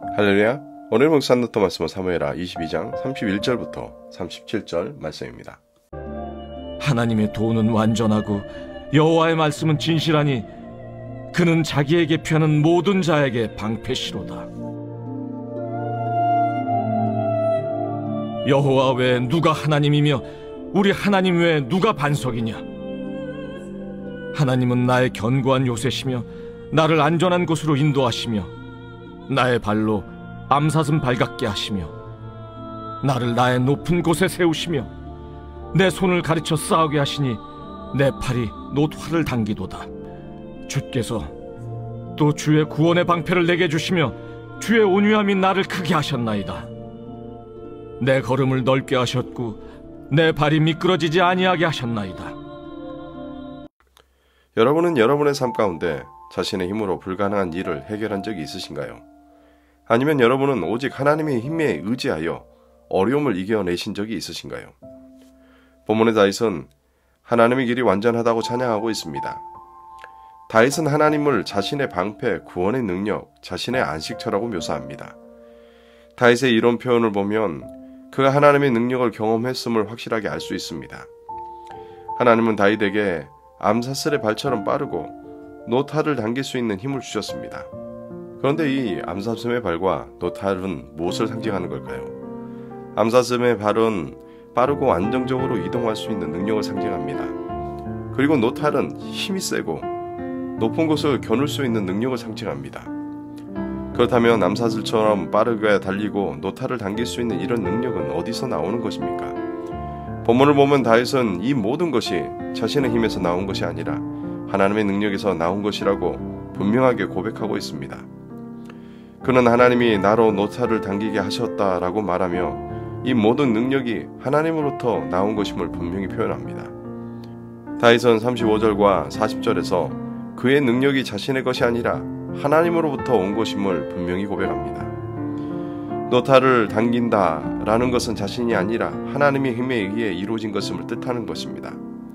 할렐루야. 오늘 묵상 노트 말씀은 사무엘하 22장 31절부터 37절 말씀입니다. 하나님의 도는 완전하고 여호와의 말씀은 진실하니 그는 자기에게 피하는 모든 자에게 방패시로다. 여호와 외에 누가 하나님이며 우리 하나님 외에 누가 반석이냐? 하나님은 나의 견고한 요새시며 나를 안전한 곳으로 인도하시며 나의 발로 암사슴 발같게 하시며 나를 나의 높은 곳에 세우시며 내 손을 가르쳐 싸우게 하시니 내 팔이 놋활을 당기도다. 주께서 또 주의 구원의 방패를 내게 주시며 주의 온유함이 나를 크게 하셨나이다. 내 걸음을 넓게 하셨고 내 발이 미끄러지지 아니하게 하셨나이다. 여러분은 여러분의 삶 가운데 자신의 힘으로 불가능한 일을 해결한 적이 있으신가요? 아니면 여러분은 오직 하나님의 힘에 의지하여 어려움을 이겨내신 적이 있으신가요? 본문의 다윗은 하나님의 길이 완전하다고 찬양하고 있습니다. 다윗은 하나님을 자신의 방패, 구원의 능력, 자신의 안식처라고 묘사합니다. 다윗의 이런 표현을 보면 그가 하나님의 능력을 경험했음을 확실하게 알 수 있습니다. 하나님은 다윗에게 암사슬의 발처럼 빠르고 놋활을 당길 수 있는 힘을 주셨습니다. 그런데 이 암사슴의 발과 놋활은 무엇을 상징하는 걸까요? 암사슴의 발은 빠르고 안정적으로 이동할 수 있는 능력을 상징합니다. 그리고 놋활은 힘이 세고 높은 곳을 겨눌 수 있는 능력을 상징합니다. 그렇다면 암사슬처럼 빠르게 달리고 놋활을 당길 수 있는 이런 능력은 어디서 나오는 것입니까? 본문을 보면 다윗은 이 모든 것이 자신의 힘에서 나온 것이 아니라 하나님의 능력에서 나온 것이라고 분명하게 고백하고 있습니다. 그는 하나님이 나로 놋활을 당기게 하셨다라고 말하며 이 모든 능력이 하나님으로부터 나온 것임을 분명히 표현합니다. 다윗은 35절과 40절에서 그의 능력이 자신의 것이 아니라 하나님으로부터 온 것임을 분명히 고백합니다. 놋활을 당긴다라는 것은 자신이 아니라 하나님의 힘에 의해 이루어진 것임을 뜻하는 것입니다.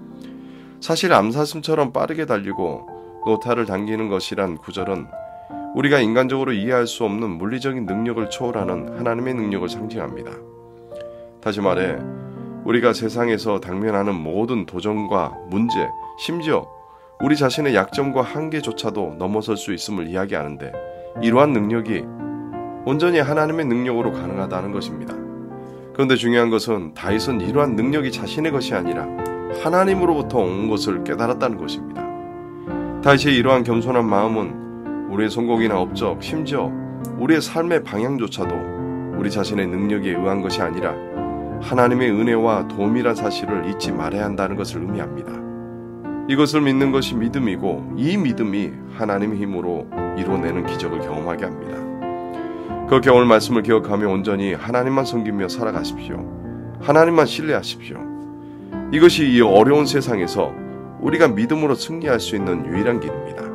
사실 암사슴처럼 빠르게 달리고 놋활을 당기는 것이란 구절은 우리가 인간적으로 이해할 수 없는 물리적인 능력을 초월하는 하나님의 능력을 상징합니다. 다시 말해 우리가 세상에서 당면하는 모든 도전과 문제, 심지어 우리 자신의 약점과 한계조차도 넘어설 수 있음을 이야기하는데 이러한 능력이 온전히 하나님의 능력으로 가능하다는 것입니다. 그런데 중요한 것은 다윗은 이러한 능력이 자신의 것이 아니라 하나님으로부터 온 것을 깨달았다는 것입니다. 다윗의 이러한 겸손한 마음은 우리의 성공이나 업적, 심지어 우리의 삶의 방향조차도 우리 자신의 능력에 의한 것이 아니라 하나님의 은혜와 도움이란 사실을 잊지 말아야 한다는 것을 의미합니다. 이것을 믿는 것이 믿음이고 이 믿음이 하나님의 힘으로 이루어내는 기적을 경험하게 합니다. 그렇게 오늘 말씀을 기억하며 온전히 하나님만 섬기며 살아가십시오. 하나님만 신뢰하십시오. 이것이 이 어려운 세상에서 우리가 믿음으로 승리할 수 있는 유일한 길입니다.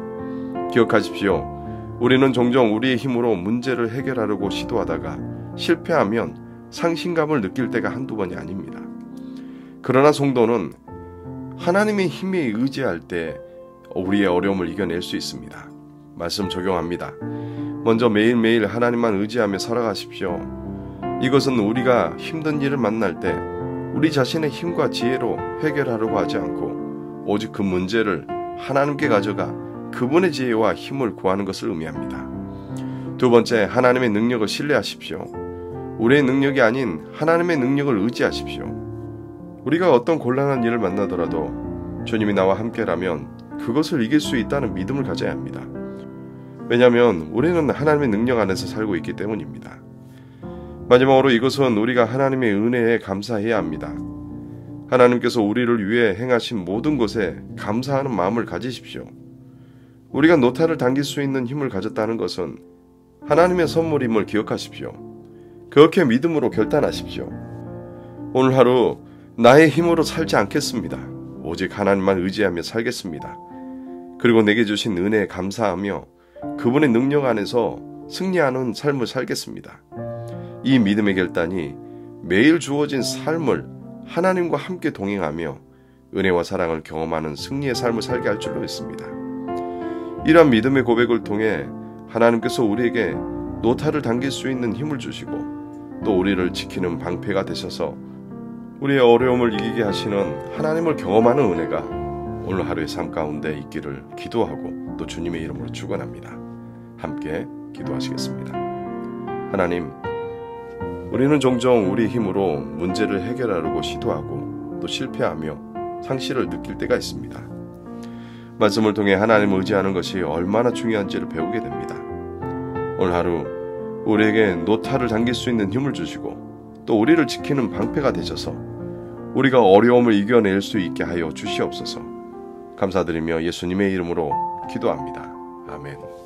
기억하십시오. 우리는 종종 우리의 힘으로 문제를 해결하려고 시도하다가 실패하면 상실감을 느낄 때가 한두 번이 아닙니다. 그러나 성도는 하나님의 힘에 의지할 때 우리의 어려움을 이겨낼 수 있습니다. 말씀 적용합니다. 먼저 매일매일 하나님만 의지하며 살아가십시오. 이것은 우리가 힘든 일을 만날 때 우리 자신의 힘과 지혜로 해결하려고 하지 않고 오직 그 문제를 하나님께 가져가 그분의 지혜와 힘을 구하는 것을 의미합니다. 두 번째, 하나님의 능력을 신뢰하십시오. 우리의 능력이 아닌 하나님의 능력을 의지하십시오. 우리가 어떤 곤란한 일을 만나더라도 주님이 나와 함께라면 그것을 이길 수 있다는 믿음을 가져야 합니다. 왜냐하면 우리는 하나님의 능력 안에서 살고 있기 때문입니다. 마지막으로 이것은 우리가 하나님의 은혜에 감사해야 합니다. 하나님께서 우리를 위해 행하신 모든 것에 감사하는 마음을 가지십시오. 우리가 놋활을 당길 수 있는 힘을 가졌다는 것은 하나님의 선물임을 기억하십시오. 그렇게 믿음으로 결단하십시오. 오늘 하루 나의 힘으로 살지 않겠습니다. 오직 하나님만 의지하며 살겠습니다. 그리고 내게 주신 은혜에 감사하며 그분의 능력 안에서 승리하는 삶을 살겠습니다. 이 믿음의 결단이 매일 주어진 삶을 하나님과 함께 동행하며 은혜와 사랑을 경험하는 승리의 삶을 살게 할 줄로 믿습니다. 이러한 믿음의 고백을 통해 하나님께서 우리에게 노타를 당길 수 있는 힘을 주시고 또 우리를 지키는 방패가 되셔서 우리의 어려움을 이기게 하시는 하나님을 경험하는 은혜가 오늘 하루의 삶 가운데 있기를 기도하고 또 주님의 이름으로 축원합니다. 함께 기도하시겠습니다. 하나님, 우리는 종종 우리 힘으로 문제를 해결하려고 시도하고 또 실패하며 상실을 느낄 때가 있습니다. 말씀을 통해 하나님을 의지하는 것이 얼마나 중요한지를 배우게 됩니다. 오늘 하루 우리에게 노타를 당길 수 있는 힘을 주시고 또 우리를 지키는 방패가 되셔서 우리가 어려움을 이겨낼 수 있게 하여 주시옵소서. 감사드리며 예수님의 이름으로 기도합니다. 아멘.